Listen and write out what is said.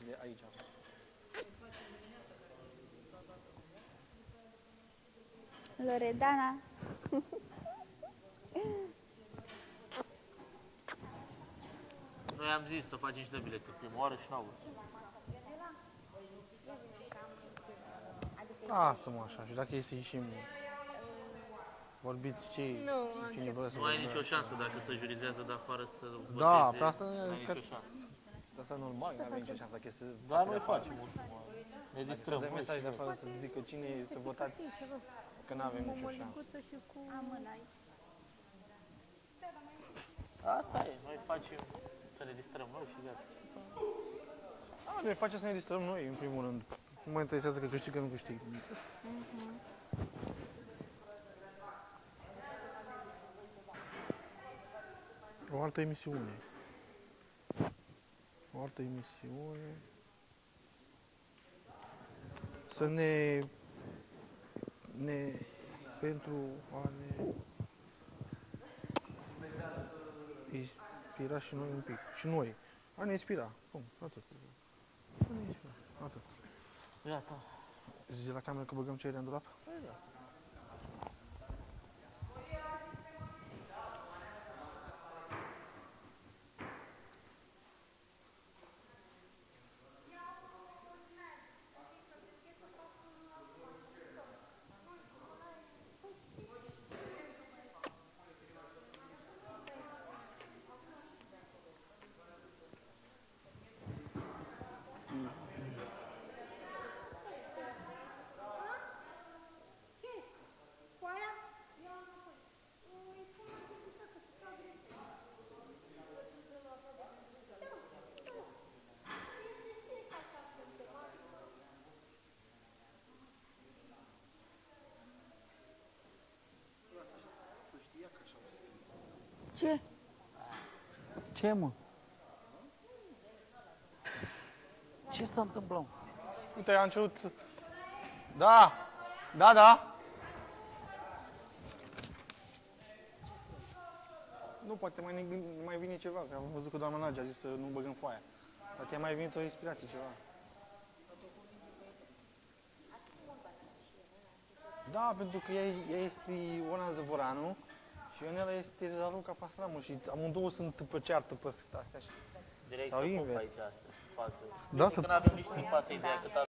de aici. Loredana. Noi am zis să facem și de bilete prima oară și n-au vrut. Lasă-mă așa, și dacă este și vorbiți cine vrea să Nu ai nicio șansă dacă se jurizează de afară să voteze. Da, pe asta nu ai nicio șansă. Asta normal, nu avem nicio șansă dacă este. Dar noi facem oricum. Ne distrăm. Dă mesaj de afară să zică cine să votați, că nu avem nicio șansă. Asta e, noi facem să ne distrăm noi și gata. Ne face să ne distrăm noi, în primul rând. Nu mă interesează că câștigă, nu câștigă. O altă emisiune. O altă emisiune. Să pentru a ne inspira și noi un pic. Și noi. A ne inspira. Bun, atât. A ne inspira. Atât. Gata. Zice la cameră că băgăm cererea în dulap? Păi da. Ce? Ce, mă? Ce s-a întâmplat? Uite, am cerut... Da! Da, da! Nu, poate mai vine ceva, că am văzut că doamna Nadia a zis să nu băgăm foaia. Poate mai venit o inspirație, ceva. Da, pentru că ea este Oana Zăvoranu și Ionela este Raluca Pastramă și amândouă sunt pe ceartă pe astea. Direct Sau să invers. aici, să facă. Da, Că n-avem nici simpatie ideea că